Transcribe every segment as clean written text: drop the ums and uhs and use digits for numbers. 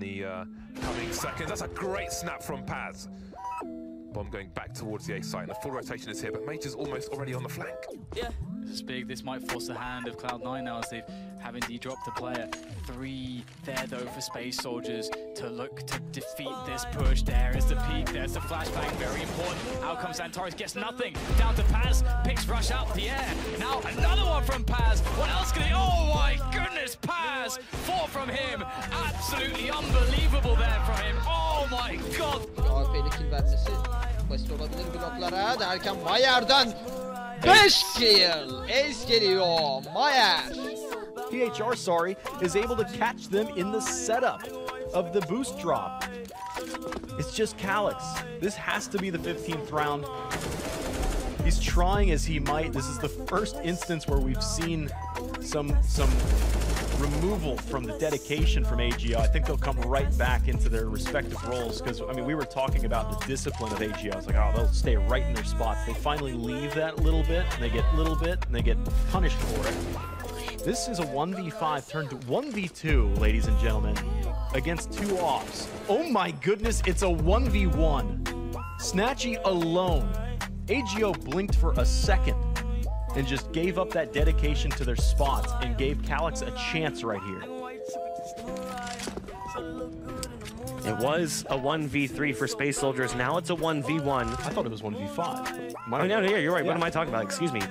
the coming seconds. That's a great snap from Paz. Bomb going back towards the A site, and the full rotation is here, but Major's almost already on the flank. Yeah, this is big. This might force the hand of Cloud9 now as they've have indeed dropped a player. 3 there though for Space Soldiers to look to defeat this push. There is the peak, there's the flashbang, very important. Out comes Xantares, gets nothing. Down to Paz, picks Rush out the air. Now another one from Paz. What else can he? Oh my goodness, Paz! 4 from him. Absolutely unbelievable there from him. Oh my god! AWP'li kill vermesi basit olabilir bloklara derken Mayer'den 5 kill. Ace geliyor. Mayer. PHR, sorry, is able to catch them in the setup of the boost drop. It's just Calyx. This has to be the 15th round. He's trying as he might. This is the first instance where we've seen some removal from the dedication from AGL. I think they'll come right back into their respective roles because, I mean, we were talking about the discipline of AGL. It's like, oh, they'll stay right in their spots. They finally leave that little bit, and they get little bit, and they get punished for it. This is a 1v5 turned to 1v2, ladies and gentlemen, against 2 offs. Oh my goodness, it's a 1v1. Snatchy alone. AGO blinked for a second and just gave up that dedication to their spots and gave Calyx a chance right here. It was a 1v3 for Space Soldiers. Now it's a 1v1. I thought it was 1v5. Oh, no, yeah, you're right. Yeah. What am I talking about? Excuse me.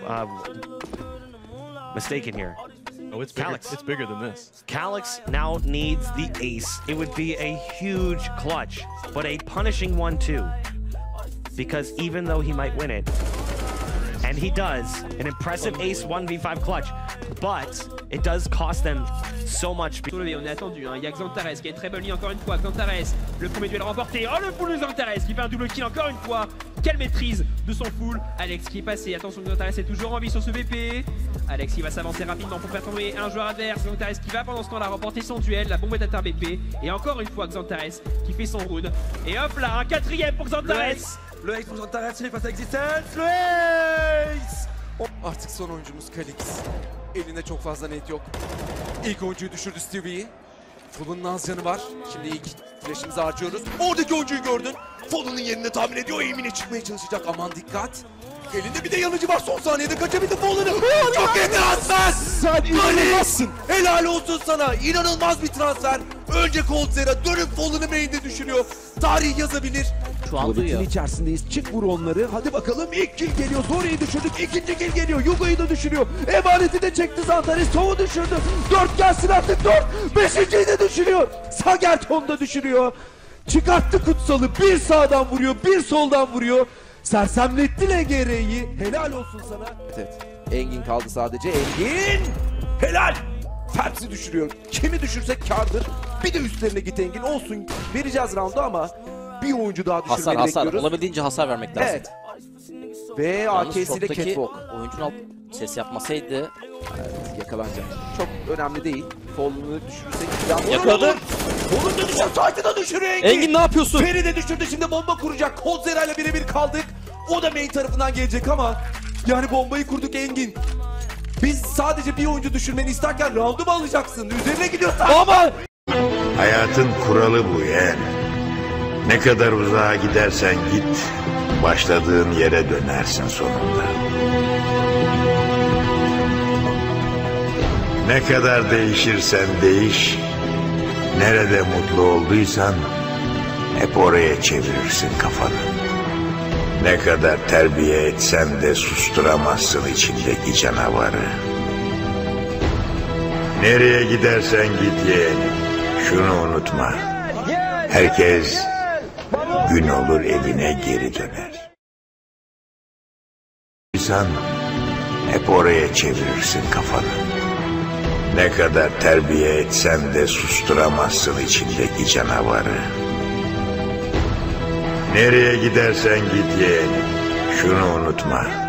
Mistaken here. Oh, it's bigger. Calyx. It's bigger than this. Calyx now needs the ace. It would be a huge clutch, but a punishing one too. Because even though he might win it, and he does, an impressive ace 1v5 clutch, but it does cost them so much. On est attendu, hein. Il y a Xantares qui a une très bonne ligne encore une fois. Xantares, le premier duel remporté. Oh, le full de Xantares qui fait un double kill encore une fois. Quelle maîtrise de son full. Alex qui est passé. Attention, Xantares est toujours en vie sur ce VP. Alex qui va s'avancer rapidement pour faire tomber un joueur adverse. Xantares qui va pendant ce temps-là remporter son duel. La bombe est à terre BP. Et encore une fois Xantares qui fait son round. Et hop là, un 4e pour Xantares. Le ace pour Xantares, şimdi pas Existence. Le ace! Artık son oyuncumuz Calyx. Elinde çok fazla net yok. İlk oyuncuyu düşürdü Stevie'yi. Fallon'un az canı var. Şimdi ilk flash'imizi harcıyoruz. Oradaki oyuncuyu gördün. Fallon'un yerini tahmin ediyor. Eğimine çıkmaya çalışacak. Aman dikkat. Elinde bir de yanıcı var. Son saniyede kaçabildi Fallon'u. Çok iyi transfer. Sen inanılmazsın. Helal olsun sana. İnanılmaz bir transfer. Önce Coldzera dönüp Fallon'u main'de düşürüyor. Tarih yazabilir. Şu an duyuyor. içerisindeyiz. Çık vur onları. Hadi bakalım ilk kill geliyor. Zori'yi düşürdük. İkinci kill geliyor. Yugo'yu da düşürüyor. Emaneti de çekti Xantares. Toğ'u düşürdü. 4 gelsin artık 4. 5.'yi de düşürüyor. Sagerton da düşürüyor. Çıkarttı Kutsal'ı. Bir sağdan vuruyor. Bir soldan vuruyor. Sersemletti LGR'yi. Helal olsun sana. Evet. Engin kaldı sadece. Engin! Helal! Ferps'i düşürüyor. Kimi düşürsek kârdır. Bir de üstlerine git Engin. Olsun. Vereceğiz round'u ama bir oyuncu daha düşürmeni bekliyoruz. Olabildiğince hasar vermek lazım. Evet. Ve AK'siyle Catwalk. Oyuncunun alt ses yapmasaydı Yakalanacak. Çok önemli değil. Fallon'u düşürürsek... yakaladı. Fallon da düşüyor. Sight'ı da düşürüyor Engin. Engin ne yapıyorsun? Feri de düşürdü. Şimdi bomba kuracak. Coldzera ile birebir kaldık. O da main tarafından gelecek ama yani bombayı kurduk Engin. Biz sadece bir oyuncu düşürmeni isterken round'u mu alacaksın? Üzerine gidiyorsan... Ama... Hayatın kuralı bu yeğen. Ne kadar uzağa gidersen git, başladığın yere dönersin sonunda. Ne kadar değişirsen değiş, nerede mutlu olduysan hep oraya çevirirsin kafanı. Ne kadar terbiye etsen de susturamazsın içindeki canavarı. Nereye gidersen git yeğen, şunu unutma. Herkes gün olur evine geri döner. İnsan hep oraya çevirirsin kafanı. Ne kadar terbiye etsen de susturamazsın içindeki canavarı. Nereye gidersen git yeğen, şunu unutma.